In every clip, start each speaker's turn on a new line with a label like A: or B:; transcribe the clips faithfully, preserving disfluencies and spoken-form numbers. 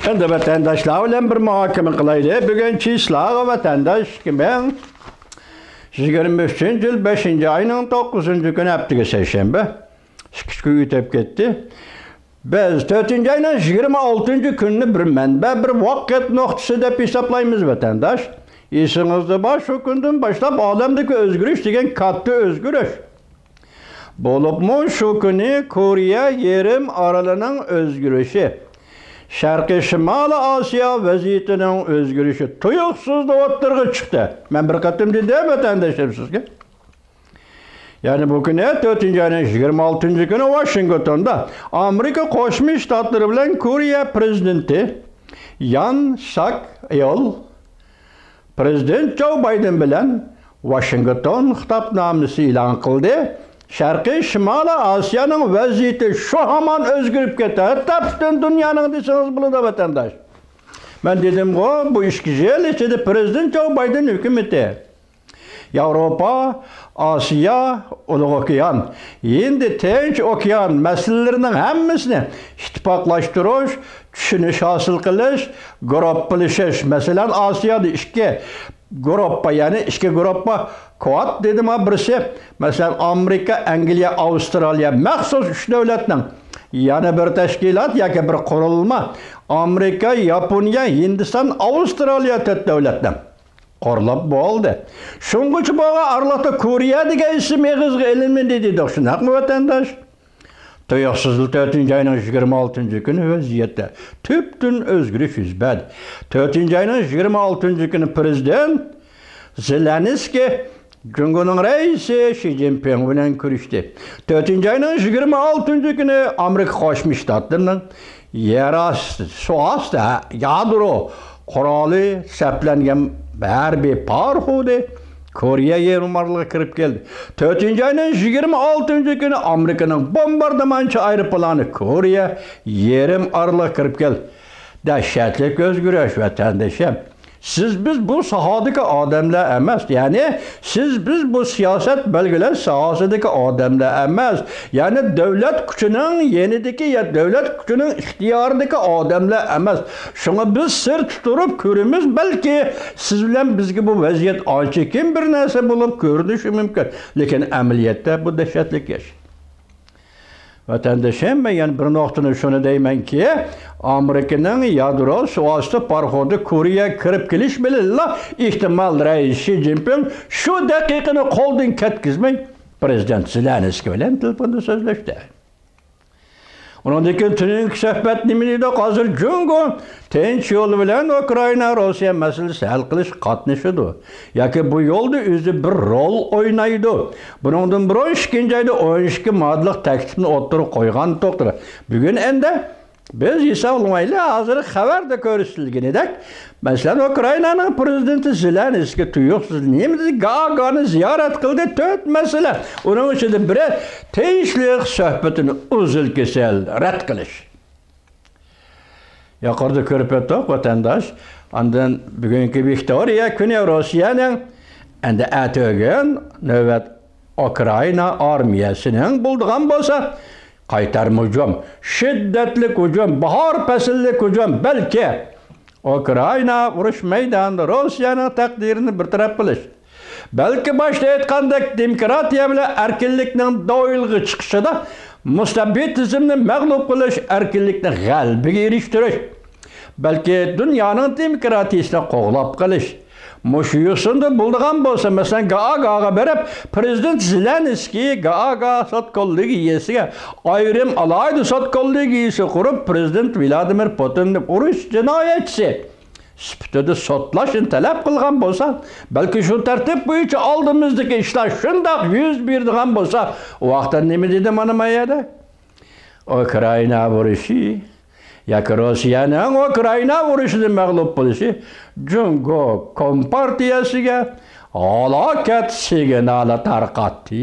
A: Endi vatandaşlar bilan bir muhokama qilaylik. Bugungi sizlarga vatandash men yigirma uchinchi yil beshinchi oyning to'qqizinchi kuni haftaga seshanba ikki kun o'tib ketdi. Biz to'rtinchi oyning yigirma oltinchi kunni bir manba, bir vaqt nuqtasi deb hisoblaymiz vatandash. Esingizda bor, shu kundan boshlab olamdagi o'zgarish degan katta o'zgarish. Bo'libmi shu kuni Koreya yarim orolining o'zgarishi, Sharqiy Shimoliy Osiyo vaziyatining o'zgarishi tuyuqsiz o'tirg'i chiqdi. Men bir qatim dedim vatandoshlar sizga. Yani bu kuni to'rtinchi oyning yigirma oltinchi kuni Washingtonda Amerika Qo'shma Shtatlari bilan Koreya prezidenti Yoon Suk Yeol Prezident Joe Biden bilan Washington xitobnomasi e'lon qildi. Sharqiy Shimoliy Osiyoning vaziyati shu hamon o'zgarib ketadi. Butun dunyoning desangiz bo'ladi vatandosh. Men dedim-ku, bu ikki yil ichida Prezident Joe Biden hukumati Yevropa, Osiyo, Ulug' okean, endi Tinch okean masalalarining hammasini ittifoqlashtirish, tushunish hosil qilish, guruhlashish. Masalan, Osiyoda ikki guruhga, ya'ni ikki guruhga Quad dedim birisi, masalan Amerika, Angliya, Avstraliya maxsus uch davlatning yana bir tashkilot yoki bir qurilma Amerika, Yaponiya, Hindiston, Avstraliya to'rt davlatdan qorlab bo'ldi. Shungacha bo'lgan aralaqda Koreya degan ism eg'izga ilinmadi dedi. Shunaqmi vatandosh? Tuyuqsiz to'rtinchi oyning yigirma oltinchi kuni vaziyatda tubdan o'zgarish yuz berdi. to'rtinchi oyning yigirma oltinchi kuni prezident Zelenskiy Cumhurbaşkanı reisi Xi Jinping bilan ko'rishdi. to'rtinchi oyning yigirma oltinchi kuni Amerika Qo'shma Shtatlarining yer osti, suv osti yadro quroli saplangan harbiy parxodi Koreya yarim oroliga kirib keldi. to'rtinchi oyning yigirma oltinchi kuni Amerikaning bombardimonchi aeroplani Koreya yarim oroliga kirib keldi. Dahshatli o'zgarish vatandoshim. Siz biz bu sahadaki adamlar emas. Yani siz biz bu siyaset belgeler sahasındaki adamlar emas. Yani devlet gücünün yenideki ya devlet gücünün ihtiyarındaki adamlar emas. Şuna biz sır tuturup körümüz belki siz bilen bizge bu vaziyet ançekin bir narsa bulup görünüşü mümkün. Lekin ameliyette bu dehşetlik yaş. Vatandaşım ben yani bir noktanı şunu deymen ki Amerika'nın yadro suastı parxodu Koreya kirib kelish bilan ihtimal reis Xi Jinping şu dakikani qo'ldan ketkizmay Prezident Zelenskiy bilan telefonda so'zlashdi. Ondan keyin tuning suhbat nima deydi? Hozir Jungo tinch yo'l bilan Ukraina Rossiya masalasini hal qilish qatnashidi. Yoki bu yo'lda o'zi bir rol o'ynaydi. Buningdan bir ikkinchi oyda o'n ikki modellik taklifni o'tirib qo'ygan doktor. Bugun endi biz hisoblamaylik, hozir xabarda ko'rsatilganidek, masalan Ukrainaning prezidenti Zelenskiy tuyuqsiz nima Gagani ziyorat qildi, to'rt masala. Uning ichida biri tinchlik suhbatini uzil kesal rad qilish. Yuqorida ko'rib o'tdik vatandosh, ondan bugungi Viktoriya kuni Rossiyaning endi atogan navbat Ukraina armiyasining bo'ldigan bo'lsa qaytarma hücum, şiddetli hücum, bahar fasllik hücum, belki Ukrayna urush meydanında Rusya'nın takdirini bir taraf qilish. Belki başta aytgandek demokratiya bilan erkinlikning doilg'i chiqishida mustabidizmni mag'lub qilish, erkinlikni g'alabaga erishtirish. Belki dunyoning demokratiyasini qo'g'lab qilish. Muşuyusunda bulduğun bolsa mesela Gagaga berip Prezident Zelenskiy Gaga sotkolluğu yesiga ayrım alaydı sotkolluğu yesi kurup Prezident Vladimir Putin'ni urush jinoyatchisi sifatida sotlaşın talep kılgan bolsa belki şu tertip boyunca aldığımızdaki işler şundak yüz birdiğen bolsa o vaqtda nima dedim anımayada? Ukrayna uruşu yoki Rossiyaning Ukraina urushida mag'lub bo'lishi Jungo kompartiyasiga halokat signali tarqatdi.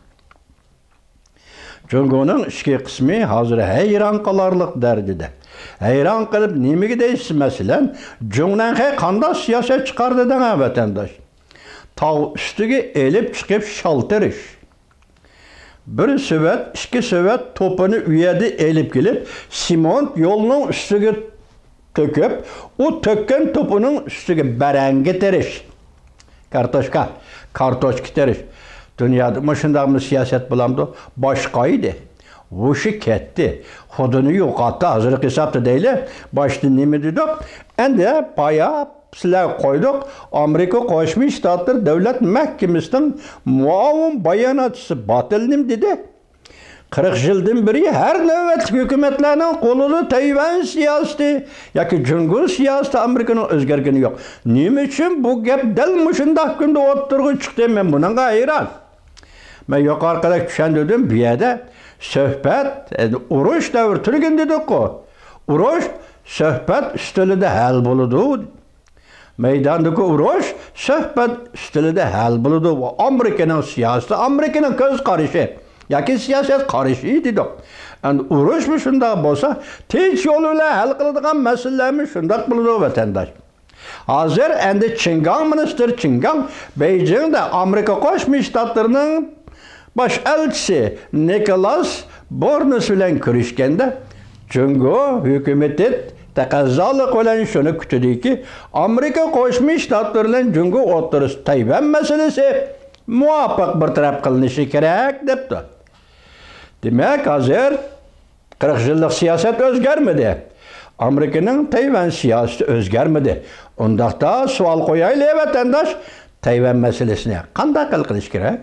A: Jungoning ichki qismi hozir hayron qolarlik darajada. Hayron qilib nimaga deysiz masalan, Jungnan qanday siyosat chiqardi degan vatandosh. Tog' ustiga elib chiqib shaltirish. Bir Sovet, iki Sovet topunu üyedi elip gelip Simont yolunun üstüge töküp, o tökken topunun üstüge berengi teriş. Kartoşka, kartoşki teriş. Dünyada mışındağımı siyaset bulamdı, başkaydı. Vuşu ketti. Hodunu yokattı, hazırlık hesaptı değil. Başta nemi dedik? Ende bayağı silah koyduk. Amerika Koşmuş Ştatları Devlet Mahkemesi'nin muavin bayanatçısı Batılnim dedi. kırk yıldan beri her nöbet hükümetlerinin kolunu Tayvan siyaseti, yoki Cungur siyaseti Amerika'nın özgergini yok. Nima için bu gap dal mushundaq kunda o'tirg'i chiqdi, men bunga hayron. Men yuqorida tushundim, bu yerda suhbat, urush davri turgan dedik-ku. Urush suhbat ustilida hal bo'ladi. Meydandaki urush suhbat ustilida hal bo'ladi. Amerika'nın siyaseti, Amerika'nın ko'z qarashi yoki siyaset qarashi dedik. Endi urush mu shunday bo'lsa, tinch yo'l bilan hal qiladigan masalalarni shunday bo'ladi vatandosh. Hozir endi Qingang minister Qingang Beijingda Amerika Qo'shma Shtatlarining bosh elchisi Nicholas Bornes bilan ko'rishganda Jungo hukumati taqozolik bilan shuni kutdiki, Amerika Qo'shma Shtatlari bilan Jungo o'rtasida Tayvan masalasi muvaffaq bir taraf qilinishi kerak debdi. Demek hozir qirq yillik siyaset o'zgarmadi. Amerika'nın Tayvan siyaseti o'zgarmadi. Undaqda savol qo'yaylik vatandosh, Tayvan masalasini qanday hal qilish kerak?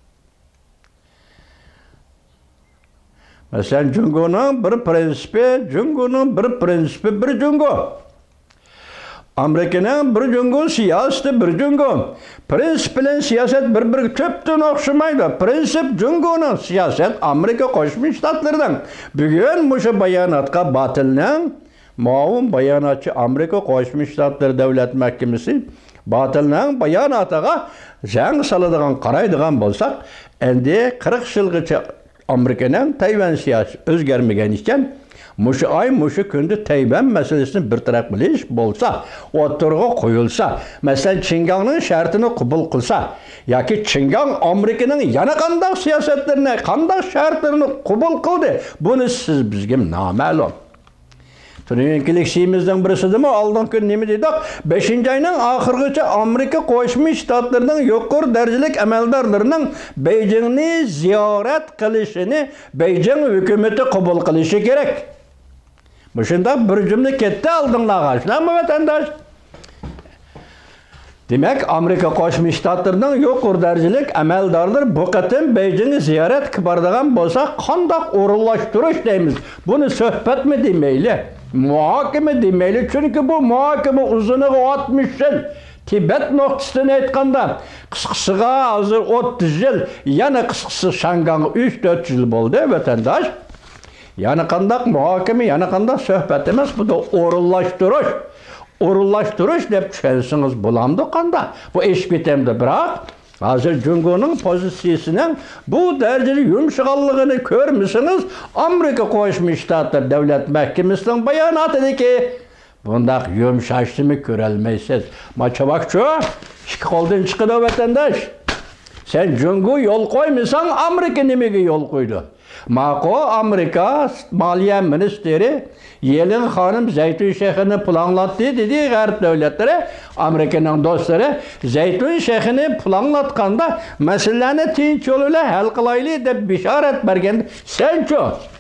A: Masalan, Jungo'ning bir prinsipi, Jungo'ning bir prinsipi bir Jungo. Amerika'nın bir Jungo siyaseti bir Jungo. Prinsip bilan siyaset bir-biriga tüptün o'xshamaydi. Prinsip Jungo'ning siyaset Amerika Qo'shma Shtatlaridan. Bugun mushu bayonotga Batilning muavin bayonotchi Amerika Qo'shma Shtatlari Davlat Mahkemasi Batilning bayonotiga jang soladigan qaraydigan bo'lsak, endi qirq yilgacha Amerika'nın Tayvan siyosati o'zgarmagan ekan. Muşu ay muşu kundu Tayvan meselesini bir taraf biliş bolsa, o'tirg'i qo'yilsa, mesela Qingangning şartını qabul qilsa, yoki Qingang Amerika'nın yana qanday siyosatlarini, qanday şartlarini qabul qildi, buni siz bizga noma'lum. Turkiyalikimizdan birisidimi oldingi nima dedik? beshinchi oyning oxirigacha Amerika Qo'shma Shtatlarining yuqori darajalik amaldorlarining Beijingni ziyorat qilishini Beijing hukumati qabul qilishi kerak. Bu shunda bir cümle ketdi oldinlarga. Shunami vatandosh? Demek Amerika Qo'shma Shtatlarining yuqori darajalik amaldorlar bu qatim Beijingni ziyorat qilib boradigan bo'lsa, qanday o'rinlashtirish deymiz? Buni suhbatmi demayli? Muhokama demayli, chunki bu muhokama uzunluğu altmış yil. Tibet noktasını aytganda qisqasiga hozir o'ttiz yil, yana qisqasi Shangang uch to'rt yil bo'ldi vatandosh. Yana qanday muhokama, yana qanday suhbat emas, bu da o'rinlashtirish. O'rinlashtirish deb tushunsangiz bo'lamdi qanday? Bu ish bitemdi, biroq hozir Jungo'ning pozitsiyasining bu darajada yumshoqligini ko'rmisiniz? Amerika Qo'shma Shtatlari Davlat Mahkemasining bayonotidagi bundaq yumshashni ko'rolmaysiz. Machavakcho, ikki qo'ldan chiqadi vatandosh. Sen Jungo yo'l qo'ymasan, Amerika nimaga yo'l qo'ydi? Maqo Amerika Maliya Ministeri Yelin Hanım Zeytun Şeyhini planlattı dedi G'arb davlatlari, Amerika'nın dostları Zeytun Şeyhini planlatkanda meselelerini tinch yo'l bilan hal qilaylik deb bishorat bergan. Sencho.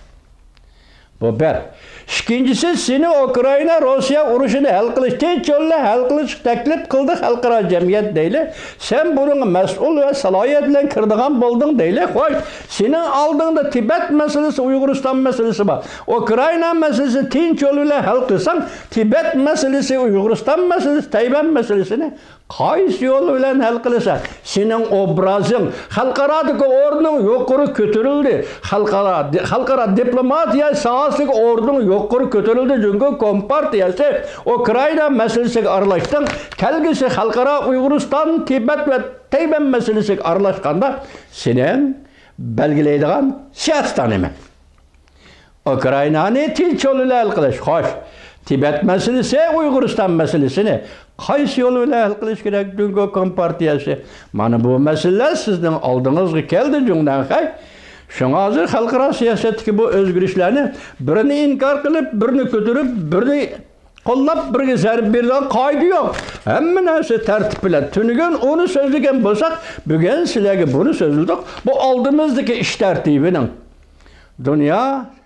A: Bu bir. İkincisi seni Ukrayna Rusya urushini hal qilish, tinch yo'l bilan hal qilish taklif qildi xalqaro jamiyat deyli. Sen bunun mas'ul ve salohiyat bilan kirdigan bo'lding deyli. Xo'sh, sening oldingda Tibet meselesi, Uyg'uriston meselesi bor. Ukrayna meselesi tinch yo'l bilan hal qilsang, Tibet meselesi, Uyg'uriston meselesi, Tayvan meselesini qaysi yo'l bilan hal qilasan? Sening obrazing xalqarodagi o'rning yuqori ko'tarildi. Xalqaro xalqaro diplomatiya sohasiga o'rning yuqori ko'tarildi. Jungo kompartiyasi Ukrayna meselesiga aralashdi. Kelgisi xalqaro Uyg'uriston, Tibet ve Tayvan meselesiga aralashganda sening belgilaydigan siyosating nima? Ukraynani tinch yo'l bilan hal qilish, xo'sh. Tibet meselesi, Uyg'uriston meselesini qaysi yo'l bilan hal qilish kerak? Jungo kompartiyasi. Mana bu meseleler sizning oldingizga keldi Jungdan hay. Şuna hozir xalqaro siyosatdagi bu o'zgarishlarni birini inkor qilib, birini ko'tarib, birini Qo'llab birga zarb beradigan qoida yo'q. Hamma narsa tartib bilan. Tunigan uni so'zlagan bo'lsak, bugun sizlarga buni so'zladik. Bu oldimizdagi ish tartibining dunyo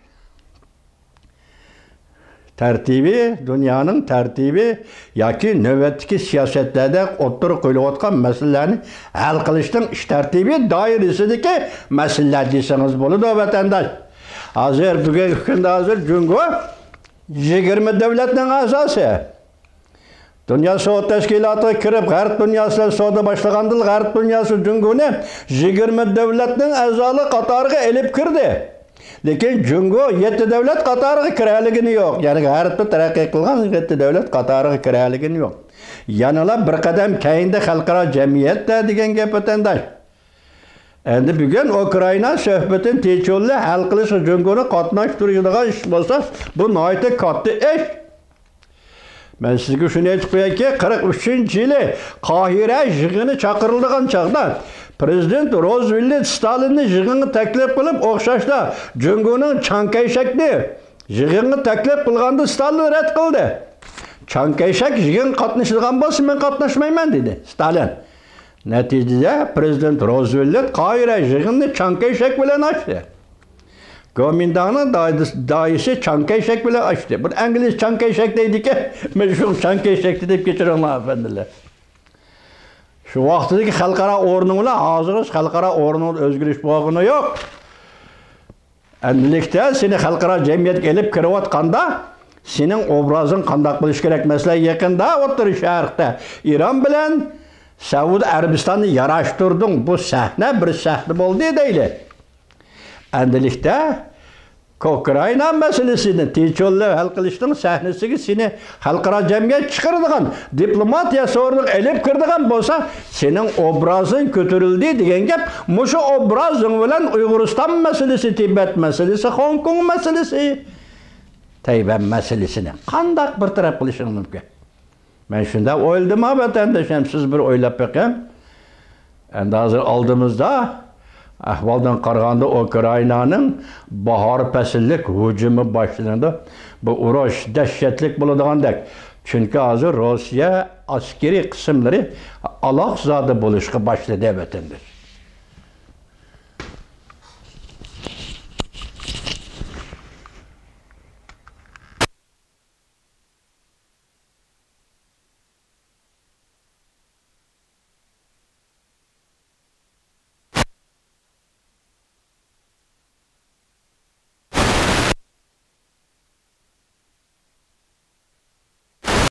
A: tartibi, dunyoning tartibi yoki navbatdagi siyosatlarda o'tirib qo'yilayotgan masalalarni hal qilishning ish tartibi doirasidagi masalalar desangiz bo'ladi, vatandosh. Hozir bugungi kunda hozir Jungo yigirma davlatning a'zosi. Dünya Savdo Tashkilotiga kirib, G'arb dunyosida savdo boshlaganda G'arb dunyosi Jungoni yigirma davlatning a'zoli qatoriga elib kirdi. Lekin Jungo yetti davlat qatoriga kiraligini yo'q. Ya'ni G'arbda taraqqiy qilgan yetti davlat qatoriga kiraligini yo'q. Yanala bir qadam keyinda xalqaro jamiyatda degan gap vatandosh. Endi bugun Ukraina suhbatini techo'lli hal qilish Jungoni qatnashtiradigan ish bo'lsa, bu nihoyatda katta ish. Men sizga shuni aytib qo'yayki, qirq uchinchi yili Qohira yig'ini chaqirilgan chaqda Prezident Roosevelt Stalinni yig'inga taklif qilib, o'xshashda Jungoning Chankayshakni yig'inga taklif qilganda Stalin rad qildi. Chankayshak yig'in qatnashadigan bo'lsa, men qatnashmayman dedi Stalin. Natijada Prezident Roosevelt Qohira yig'inni Chankayshak bilan ochdi. Gomindanın daisi Chankayshak bilan açtı. Bu İngiliz Chankayshak deydi-ki, men shu Chankayshak deb keçiringlar efendiler. Şu vaqtdagi xalqaro o'rni bilan hozir xalqaro o'rni o'zgarish bo'lgani yo'q. Endilikda seni xalqaro jamiyatga elib kirayotganda sening obrazing qanday bo'lish kerak? Masalan, yaqinda O'rta Sharqda Iran bilan Saudiya Arabistonni yarashtirding. Bu sahna bir sahna bo'ldi deydi. Endilikda Ukraina meselesini techo'llab hal qilishning sahnasiga seni xalqaro jamiyat chiqaradigan diplomatiya so'rliq elib kirdigan bo'lsa, sening obrazing ko'tarildi degan gap, mushu obrazing bilan Uyg'uriston meselesi, Tibet meselesi, Hong Kong meselesi, Tayvan meselesini qanday bir taraf qilishing mumkin? Men shunda o'yladim, vatandoshim, siz bir o'ylab boqing. Endi hozir oldimizda ahvoldan qaraganda Ukrainaning bahor fasllik hujumi boshlandi. Bu urush dahshatli bo'ladigandek. Chunki hozir Rossiya askariy qismlari aloqzada bo'lishga boshladi vatandosh.